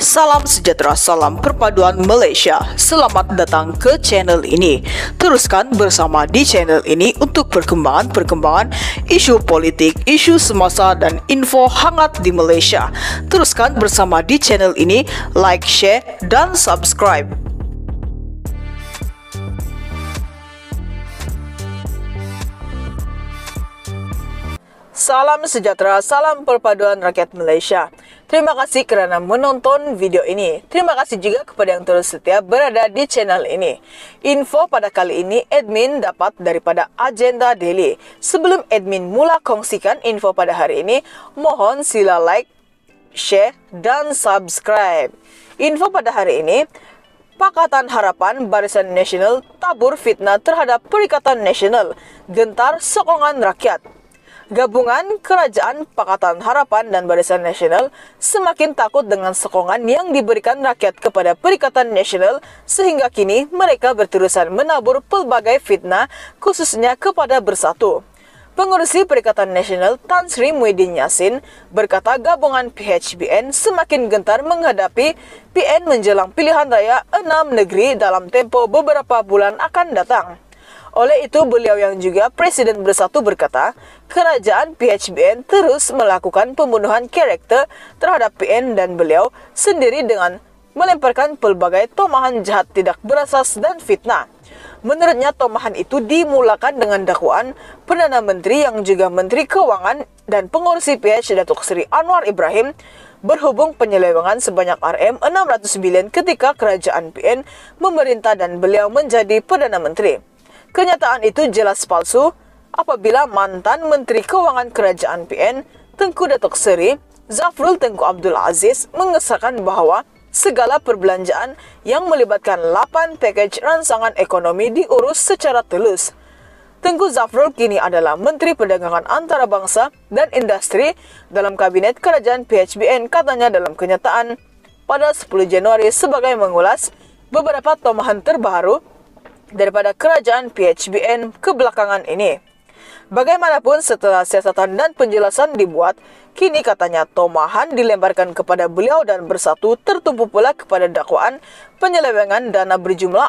Salam sejahtera, salam perpaduan Malaysia. Selamat datang ke channel ini. Teruskan bersama di channel ini untuk perkembangan isu politik, isu semasa dan info hangat di Malaysia. Teruskan bersama di channel ini, like, share, dan subscribe. Salam sejahtera, salam perpaduan rakyat Malaysia. Terima kasih kerana menonton video ini. Terima kasih juga kepada yang terus setia berada di channel ini. Info pada kali ini admin dapat daripada Agenda Daily. Sebelum admin mula kongsikan info pada hari ini, mohon sila like, share, dan subscribe. Info pada hari ini, Pakatan Harapan Barisan Nasional tabur fitnah terhadap Perikatan Nasional, gentar sokongan rakyat. Gabungan Kerajaan Pakatan Harapan dan Barisan Nasional semakin takut dengan sokongan yang diberikan rakyat kepada Perikatan Nasional sehingga kini mereka berterusan menabur pelbagai fitnah khususnya kepada Bersatu. Pengurusi Perikatan Nasional Tan Sri Muhyiddin Yassin berkata gabungan PHBN semakin gentar menghadapi PN menjelang pilihan raya 6 negeri dalam tempo beberapa bulan akan datang. Oleh itu, beliau yang juga Presiden Bersatu berkata, kerajaan PHBN terus melakukan pembunuhan karakter terhadap PN dan beliau sendiri dengan melemparkan pelbagai tomahan jahat tidak berasas dan fitnah. Menurutnya, tomahan itu dimulakan dengan dakwaan Perdana Menteri yang juga Menteri Keuangan dan pengurusi PH Datuk Seri Anwar Ibrahim berhubung penyelewengan sebanyak RM600 bilion ketika kerajaan PN memerintah dan beliau menjadi Perdana Menteri. Kenyataan itu jelas palsu apabila mantan Menteri Keuangan Kerajaan PN, Tengku Datuk Seri Zafrul Tengku Abdul Aziz mengesahkan bahawa segala perbelanjaan yang melibatkan 8 pakej rancangan ekonomi diurus secara telus. Tengku Zafrul kini adalah Menteri Perdagangan Antarabangsa dan Industri dalam Kabinet Kerajaan PHBN, katanya dalam kenyataan pada 10 Januari sebagai mengulas beberapa tomahan terbaru daripada kerajaan PHBN kebelakangan ini. Bagaimanapun setelah siasatan dan penjelasan dibuat, kini katanya tomahan dilemparkan kepada beliau dan Bersatu tertumpu pula kepada dakwaan penyelewengan dana berjumlah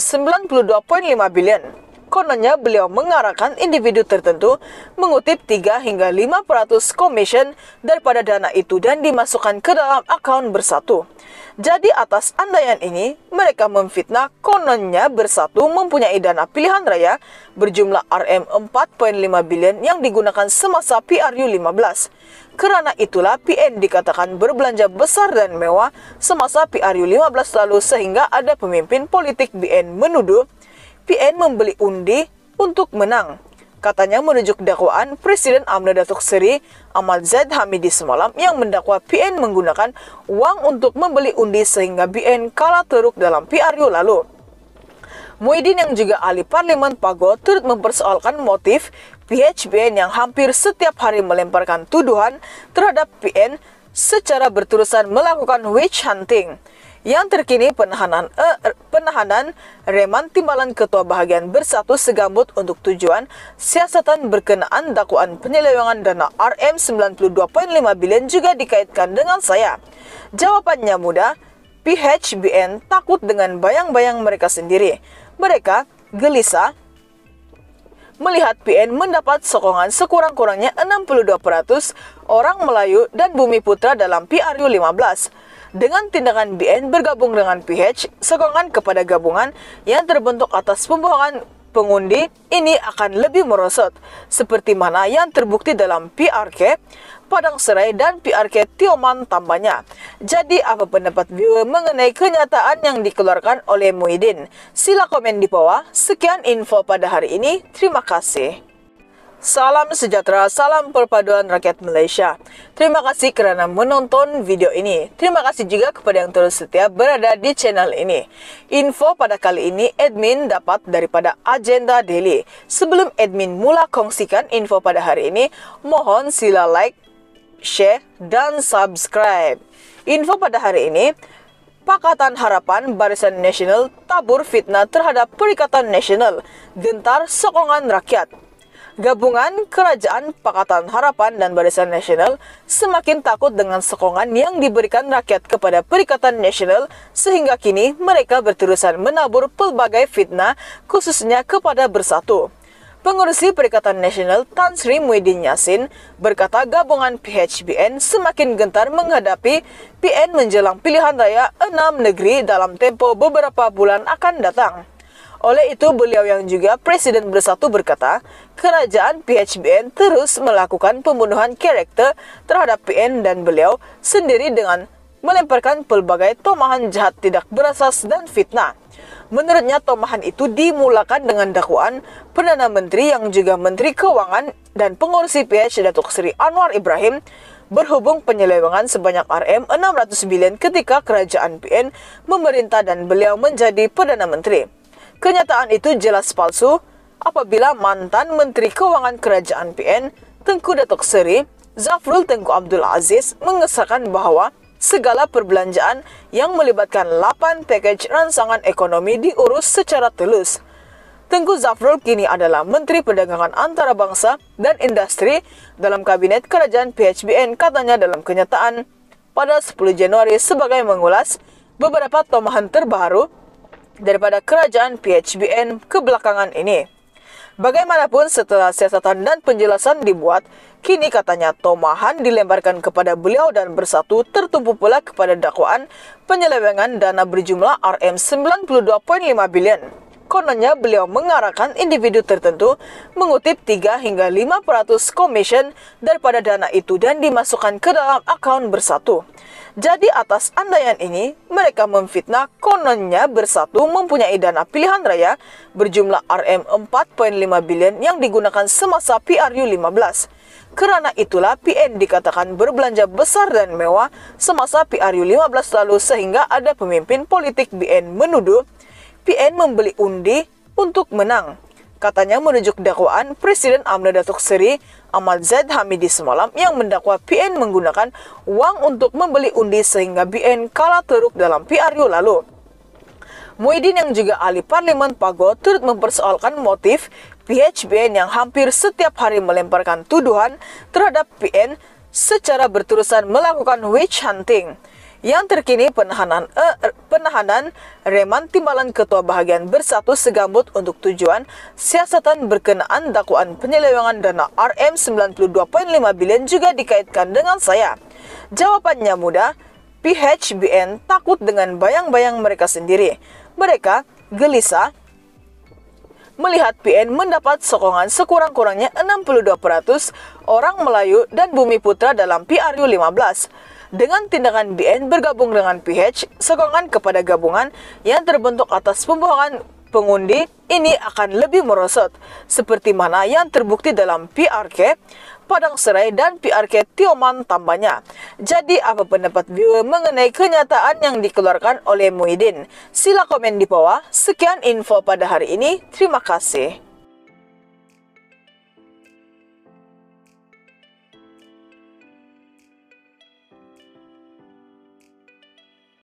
RM92.5 bilion. Kononnya beliau mengarahkan individu tertentu mengutip 3 hingga 5% komisen daripada dana itu dan dimasukkan ke dalam akaun Bersatu. Jadi atas andaian ini, mereka memfitnah kononnya Bersatu mempunyai dana pilihan raya berjumlah RM4.5 bilion yang digunakan semasa PRU15. Kerana itulah PN dikatakan berbelanja besar dan mewah semasa PRU15 lalu sehingga ada pemimpin politik BN menuduh PN membeli undi untuk menang. Katanya merujuk dakwaan Presiden UMNO Datuk Seri Ahmad Zaid Hamidi semalam yang mendakwa PN menggunakan wang untuk membeli undi sehingga BN kalah teruk dalam PRU lalu. Muhyiddin yang juga ahli Parlimen Pago turut mempersoalkan motif PHBN yang hampir setiap hari melemparkan tuduhan terhadap PN secara berterusan melakukan witch hunting. Yang terkini penahanan reman timbalan Ketua Bahagian Bersatu segambut untuk tujuan siasatan berkenaan dakwaan penyelewengan dana RM92.5 bilion juga dikaitkan dengan saya. Jawabannya mudah, PHBN takut dengan bayang-bayang mereka sendiri. Mereka gelisah melihat PN mendapat sokongan sekurang-kurangnya 62% orang Melayu dan Bumi Putra dalam PRU15. Dengan tindakan BN bergabung dengan PH, sokongan kepada gabungan yang terbentuk atas pembohongan pengundi ini akan lebih merosot, seperti mana yang terbukti dalam PRK Padang Serai dan PRK Tioman tambahnya. Jadi apa pendapat viewer mengenai kenyataan yang dikeluarkan oleh Muhyiddin? Sila komen di bawah. Sekian info pada hari ini. Terima kasih. Salam sejahtera, salam perpaduan rakyat Malaysia. Terima kasih kerana menonton video ini. Terima kasih juga kepada yang terus setia berada di channel ini. Info pada kali ini admin dapat daripada Agenda Daily. Sebelum admin mula kongsikan info pada hari ini, mohon sila like, share, dan subscribe. Info pada hari ini, Pakatan Harapan Barisan Nasional tabur fitnah terhadap Perikatan Nasional, gentar sokongan rakyat. Gabungan Kerajaan Pakatan Harapan dan Barisan Nasional semakin takut dengan sokongan yang diberikan rakyat kepada Perikatan Nasional sehingga kini mereka berterusan menabur pelbagai fitnah khususnya kepada Bersatu. Pengurusi Perikatan Nasional Tan Sri Muhyiddin Yassin berkata gabungan PHBN semakin gentar menghadapi PN menjelang pilihan raya 6 negeri dalam tempo beberapa bulan akan datang. Oleh itu, beliau yang juga Presiden Bersatu berkata, kerajaan PHBN terus melakukan pembunuhan karakter terhadap PN dan beliau sendiri dengan melemparkan pelbagai tomahan jahat tidak berasas dan fitnah. Menurutnya, tomahan itu dimulakan dengan dakwaan Perdana Menteri yang juga Menteri Keuangan dan pengurusi PH Datuk Seri Anwar Ibrahim berhubung penyelewengan sebanyak Rm600 bilion ketika kerajaan PN memerintah dan beliau menjadi Perdana Menteri. Kenyataan itu jelas palsu apabila mantan Menteri Keuangan Kerajaan PN, Tengku Datuk Seri Zafrul Tengku Abdul Aziz mengesahkan bahwa segala perbelanjaan yang melibatkan 8 pakej rancangan ekonomi diurus secara tulus. Tengku Zafrul kini adalah Menteri Perdagangan Antarabangsa dan Industri dalam Kabinet Kerajaan PHBN, katanya dalam kenyataan pada 10 Januari sebagai mengulas beberapa tomahan terbaru daripada kerajaan PHBN kebelakangan ini. Bagaimanapun setelah siasatan dan penjelasan dibuat, kini katanya tomahan dilemparkan kepada beliau dan Bersatu tertumpu pula kepada dakwaan penyelewengan dana berjumlah Rm92.5 bilion. Kononnya beliau mengarahkan individu tertentu mengutip 3 hingga 5% komisen daripada dana itu dan dimasukkan ke dalam akaun Bersatu. Jadi atas andaian ini, mereka memfitnah kononnya Bersatu mempunyai dana pilihan raya berjumlah Rm4.5 bilion yang digunakan semasa PRU15. Kerana itulah PN dikatakan berbelanja besar dan mewah semasa PRU15 lalu sehingga ada pemimpin politik BN menuduh PN membeli undi untuk menang. Katanya merujuk dakwaan Presiden AMNO Datuk Seri Ahmad Zaid Hamidi semalam yang mendakwa PN menggunakan uang untuk membeli undi sehingga BN kalah teruk dalam PRU lalu. Muhyiddin yang juga ahli Parlimen Pago turut mempersoalkan motif PHBN yang hampir setiap hari melemparkan tuduhan terhadap PN secara berterusan melakukan witch hunting. Yang terkini penahanan Reman Timbalan Ketua Bahagian Bersatu segambut untuk tujuan siasatan berkenaan dakwaan penyelewengan dana Rm92.5 bilion juga dikaitkan dengan saya. Jawabannya mudah, PHBN takut dengan bayang-bayang mereka sendiri. Mereka gelisah melihat PN mendapat sokongan sekurang-kurangnya 62% orang Melayu dan Bumi Putra dalam PRU15. Dengan tindakan BN bergabung dengan PH, sokongan kepada gabungan yang terbentuk atas pembohongan pengundi ini akan lebih merosot, seperti mana yang terbukti dalam PRK Padang Serai dan PRK Tioman tambahnya. Jadi apa pendapat viewer mengenai kenyataan yang dikeluarkan oleh Muhyiddin? Sila komen di bawah. Sekian info pada hari ini. Terima kasih.